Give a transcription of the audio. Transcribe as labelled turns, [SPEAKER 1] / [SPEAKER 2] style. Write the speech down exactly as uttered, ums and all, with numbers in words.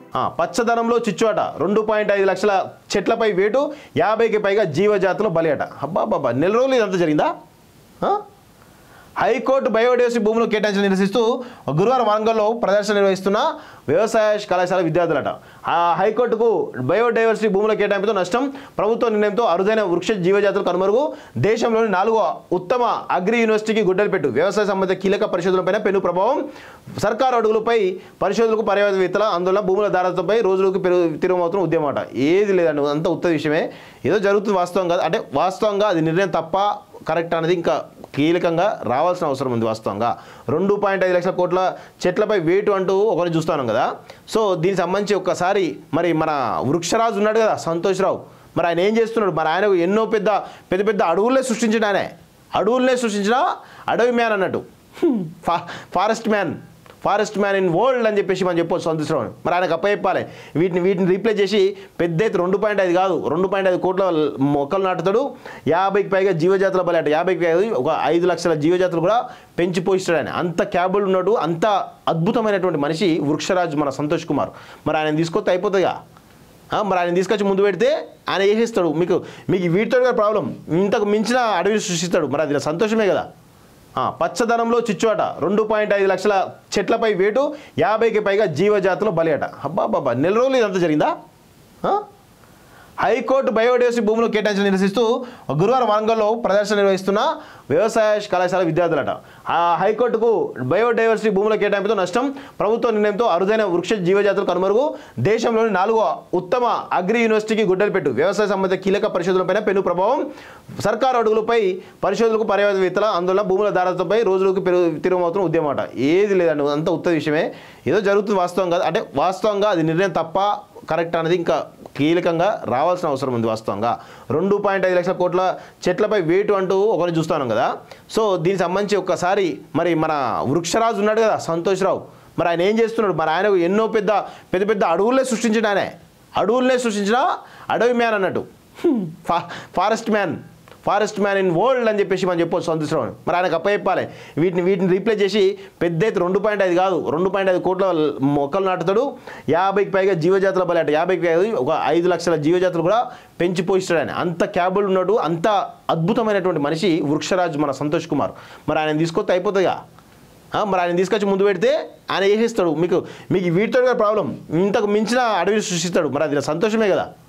[SPEAKER 1] పచ్చదనంలో చిచ్చుట రెండు పాయింట్ ఐదు లక్షల చెట్లపై వేటు యాభైకి పైగా జీవజాతుల బలి అట. అబ్బా బాబా నెల రోజులు ఇదంతా జరిగిందా? హైకోర్టు బయోడైవర్సిటీ భూములు కేటాయించిన నిరసిస్తూ గురువారం వరంగల్లో ప్రదర్శన నిర్వహిస్తున్న వ్యవసాయ కళాశాల విద్యార్థులట. ఆ హైకోర్టుకు బయోడైవర్సిటీ భూముల కేటాయింపుతో నష్టం, ప్రభుత్వ నిర్ణయంతో అరుదైన వృక్ష జీవజాతులు కనుమరుగు, దేశంలోని నాలుగో ఉత్తమ అగ్రి యూనివర్సిటీకి గుడ్డలు పెట్టు, వ్యవసాయ సంబంధిత కీలక పరిశోధనలపైన పెను ప్రభావం, సర్కారు అడుగులపై పరిశోధనలకు పర్యావేత్తల ఆందోళన, భూముల దారతపై రోజులకు పెరుగు తిరుగుమవుతున్న ఉద్యమం అట. ఏది లేదండి, అంత ఉత్తమ విషయమే, ఏదో జరుగుతుంది వాస్తవం కాదు. అంటే వాస్తవంగా అది నిర్ణయం తప్ప కరెక్ట్ అనేది ఇంకా కీలకంగా రావాల్సిన అవసరం ఉంది. వాస్తవంగా రెండు పాయింట్ ఐదు లక్షల కోట్ల చెట్లపై వేటు అంటూ ఒకరిని చూస్తున్నాం కదా. సో దీనికి సంబంధించి ఒక్కసారి మరి మన వృక్షరాజు ఉన్నాడు కదా సంతోష్ రావు, మరి ఆయన ఏం చేస్తున్నాడు? మరి ఆయన ఎన్నో పెద్ద పెద్ద పెద్ద అడవులనే సృష్టించిన ఆయనే, అడవులనే సృష్టించిన అడవి మ్యాన్ అన్నట్టు, ఫా forest man forest man in world అని చెప్పేసి మనం చెప్పొచ్చు సంతోష్ రావు. మరి ఆయనకు అప్ప చెప్పాలి, వీటిని వీటిని రీప్లేస్ చేసి పెద్ద ఎత్తు రెండు పాయింట్ ఐదు కాదు రెండు పాయింట్ ఐదు కోట్ల మొక్కలు నాటుతాడు, యాభైకి పైగా జీవజాతుల బలి అంటే యాభైకి పైగా ఒక ఐదు లక్షల జీవజాతులు కూడా పెంచి పోయిస్తాడు ఆయన. అంత క్యాబుల్ ఉన్నాడు, అంత అద్భుతమైనటువంటి మనిషి వృక్షరాజు మన సంతోష్ కుమార్. మరి ఆయన తీసుకొస్తే అయిపోతుందిగా, మరి ఆయన తీసుకొచ్చి ముందు పెడితే ఆయన చేసేస్తాడు. మీకు మీకు వీటితో ప్రాబ్లం, ఇంతకు మించిన అడవిని సృష్టిస్తాడు. మరి అది సంతోషమే కదా. పచ్చదనంలో చిచ్చుట రెండు పాయింట్ ఐదు లక్షల చెట్లపై వేటు యాభైకి పైగా జీవజాతుల బలి అట. అబ్బా బాబా నెల రోజులు ఇదంతా జరిగిందా? హైకోర్టు బయోడైవర్సిటీ భూములు కేటాయించిన నిరసిస్తూ గురువారం వరంగల్లో ప్రదర్శన నిర్వహిస్తున్న వ్యవసాయ కళాశాల విద్యార్థులట. ఆ హైకోర్టుకు బయోడైవర్సిటీ భూముల కేటాయింపుతో నష్టం, ప్రభుత్వ నిర్ణయంతో అరుదైన వృక్ష జీవజాతులు కనుమరుగు, దేశంలోని నాలుగో ఉత్తమ అగ్రి యూనివర్సిటీకి గుడ్డలు పెట్టు, వ్యవసాయ సంబంధిత కీలక పరిశోధనలపైన పెను ప్రభావం, సర్కారు అడుగులపై పరిశోధనలకు పర్యావేత్తల ఆందోళన, భూముల దారతపై రోజులకు పెరుగు తిరుగుమవుతున్న ఉద్యమం అట. ఏది లేదండి, అంత ఉత్తమ విషయమే, ఏదో జరుగుతుంది వాస్తవం కాదు. అంటే వాస్తవంగా అది నిర్ణయం తప్ప కరెక్ట్ అనేది ఇంకా కీలకంగా రావాల్సిన అవసరం ఉంది. వాస్తవంగా రెండు పాయింట్ ఐదు లక్షల కోట్ల చెట్లపై వేటు అంటూ ఒకరిని చూస్తున్నాం కదా. సో దీనికి సంబంధించి ఒక్కసారి మరి మన వృక్షరాజు ఉన్నాడు కదా సంతోష్ రావు, మరి ఆయన ఏం చేస్తున్నాడు? మరి ఆయన ఎన్నో పెద్ద పెద్ద పెద్ద అడవులనే సృష్టించిన ఆయనే, అడవులనే సృష్టించిన అడవి మ్యాన్ అన్నట్టు, ఫా forest man forest man in world అని చెప్పేసి మనం చెప్పొచ్చు సంతోష్ రావు. మరి ఆయనకు అప్ప చెప్పాలి, వీటిని వీటిని రీప్లేస్ చేసి పెద్ద ఎత్తు రెండు పాయింట్ ఐదు కాదు రెండు పాయింట్ ఐదు కోట్ల మొక్కలు నాటుతాడు, యాభైకి పైగా జీవజాతుల బలి అంటే యాభైకి పైగా ఒక ఐదు లక్షల జీవజాతులు కూడా పెంచి పోయిస్తాడు ఆయన. అంత క్యాబుల్ ఉన్నాడు, అంత అద్భుతమైనటువంటి మనిషి వృక్షరాజు మన సంతోష్ కుమార్. మరి ఆయన తీసుకొస్తే అయిపోతుందిగా, మరి ఆయన తీసుకొచ్చి ముందు పెడితే ఆయన చేసేస్తాడు. మీకు మీకు వీటితో ప్రాబ్లం, ఇంతకు మించిన అడవిని సృష్టిస్తాడు. మరి అది సంతోషమే కదా.